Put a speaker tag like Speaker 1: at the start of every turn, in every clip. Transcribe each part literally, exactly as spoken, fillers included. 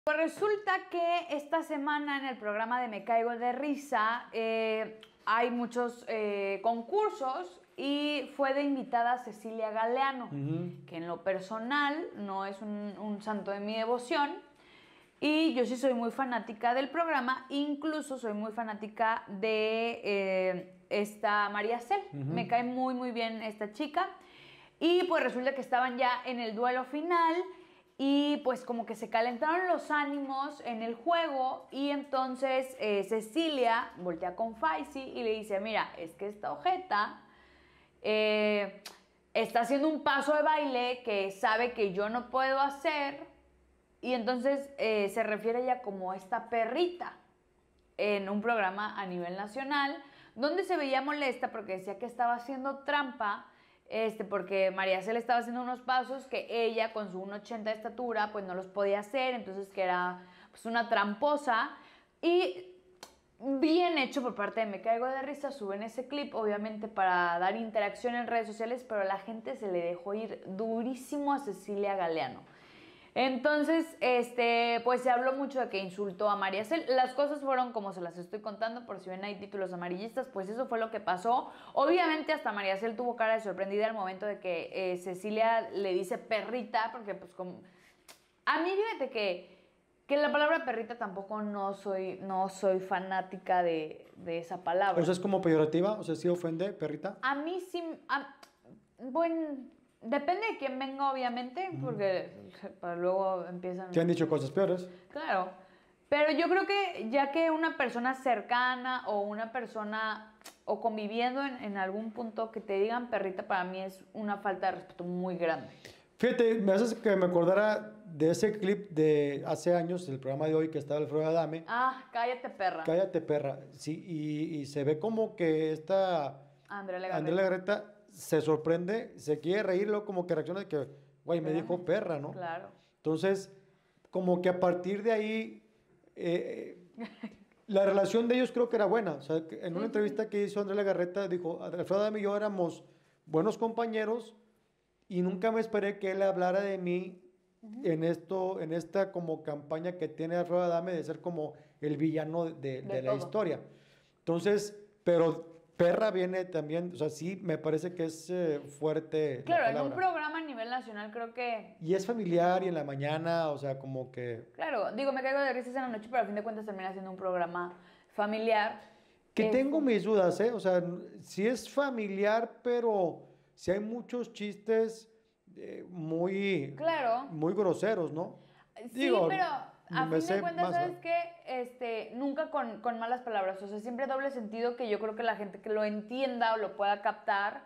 Speaker 1: Pues resulta que esta semana en el programa de Me Caigo de Risa eh, hay muchos eh, concursos y fue de invitada Cecilia Galeano, uh-huh. que en lo personal no es un, un santo de mi devoción y yo sí soy muy fanática del programa, incluso soy muy fanática de eh, esta María Cel, uh-huh. me cae muy muy bien esta chica y pues resulta que estaban ya en el duelo final. Y pues como que se calentaron los ánimos en el juego y entonces eh, Cecilia voltea con Faisy y le dice, mira, es que esta ojeta eh, está haciendo un paso de baile que sabe que yo no puedo hacer y entonces eh, se refiere a ella como esta perrita en un programa a nivel nacional donde se veía molesta porque decía que estaba haciendo trampa. Este, porque María Cel estaba haciendo unos pasos que ella con su uno ochenta de estatura pues no los podía hacer, entonces que era pues una tramposa y bien hecho por parte de Me Caigo de Risa, suben ese clip obviamente para dar interacción en redes sociales, pero la gente se le dejó ir durísimo a Cecilia Galeano. Entonces, este, pues se habló mucho de que insultó a María Cel. Las cosas fueron como se las estoy contando, por si ven ahí títulos amarillistas, pues eso fue lo que pasó. Obviamente hasta María Cel tuvo cara de sorprendida al momento de que eh, Cecilia le dice perrita, porque pues como... A mí fíjate que, que la palabra perrita tampoco no soy, no soy fanática de, de esa palabra.
Speaker 2: O sea, ¿es como peyorativa? O sea, ¿sí ofende, perrita?
Speaker 1: A mí sí... A, bueno... Depende de quién venga, obviamente, porque para luego empiezan...
Speaker 2: ¿Te han dicho cosas peores?
Speaker 1: Claro, pero yo creo que ya que una persona cercana o una persona o conviviendo en, en algún punto que te digan perrita, para mí es una falta de respeto muy grande.
Speaker 2: Fíjate, me haces que me acordara de ese clip de hace años, del programa de hoy que estaba Alfredo Adame.
Speaker 1: Ah, cállate perra.
Speaker 2: Cállate perra, sí, y, y se ve como que esta...
Speaker 1: Andrea Legarreta.
Speaker 2: Andrea Legarreta se sorprende, se quiere reír, luego como que reacciona de que, güey, me dijo perra, ¿no?
Speaker 1: Claro.
Speaker 2: Entonces, como que a partir de ahí, eh, la relación de ellos creo que era buena. O sea, en sí, una entrevista que hizo Andrea Legarreta, dijo, Alfredo Adame y yo éramos buenos compañeros y nunca me esperé que él hablara de mí uh-huh. en esto, en esta como campaña que tiene Alfredo Adame de ser como el villano de, de, de, de la historia. Entonces, pero... perra viene también, o sea, sí, me parece que es eh, fuerte.
Speaker 1: Claro, en un programa a nivel nacional creo que...
Speaker 2: Y es familiar y en la mañana, o sea, como que...
Speaker 1: Claro, digo, Me Caigo de Risas en la noche, pero a fin de cuentas termina siendo un programa familiar.
Speaker 2: Que
Speaker 1: es...
Speaker 2: tengo mis dudas, ¿eh? O sea, sí es familiar, pero sí hay muchos chistes eh, muy...
Speaker 1: Claro.
Speaker 2: Muy groseros, ¿no?
Speaker 1: Sí,
Speaker 2: digo,
Speaker 1: pero... A fin de cuentas,
Speaker 2: más,
Speaker 1: ¿sabes qué? Este, nunca con, con malas palabras, o sea, siempre doble sentido que yo creo que la gente que lo entienda o lo pueda captar,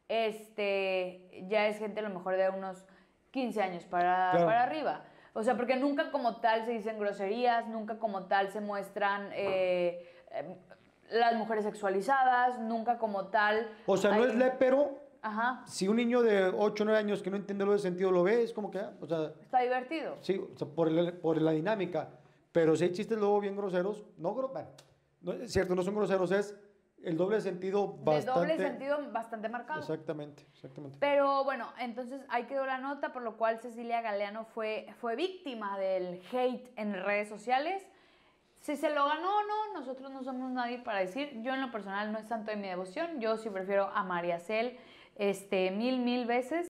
Speaker 1: este, ya es gente a lo mejor de unos quince años para, claro. para arriba. O sea, porque nunca como tal se dicen groserías, nunca como tal se muestran eh, eh, las mujeres sexualizadas, nunca como tal...
Speaker 2: O sea, no hay... es lépero...
Speaker 1: Ajá.
Speaker 2: Si un niño de ocho o nueve años que no entiende lo de sentido lo ve, es como que, o sea...
Speaker 1: Está divertido.
Speaker 2: Sí, o sea, por, el, por la dinámica. Pero si hay chistes luego bien groseros, no, bueno, no es cierto, no son groseros, es el doble sentido bastante...
Speaker 1: De doble sentido bastante marcado.
Speaker 2: Exactamente, exactamente.
Speaker 1: Pero bueno, entonces ahí quedó la nota, por lo cual Cecilia Galeano fue, fue víctima del hate en redes sociales. Si se lo ganó o no, nosotros no somos nadie para decir. Yo en lo personal no es santo de mi devoción, yo sí prefiero a María Cel este, mil, mil veces.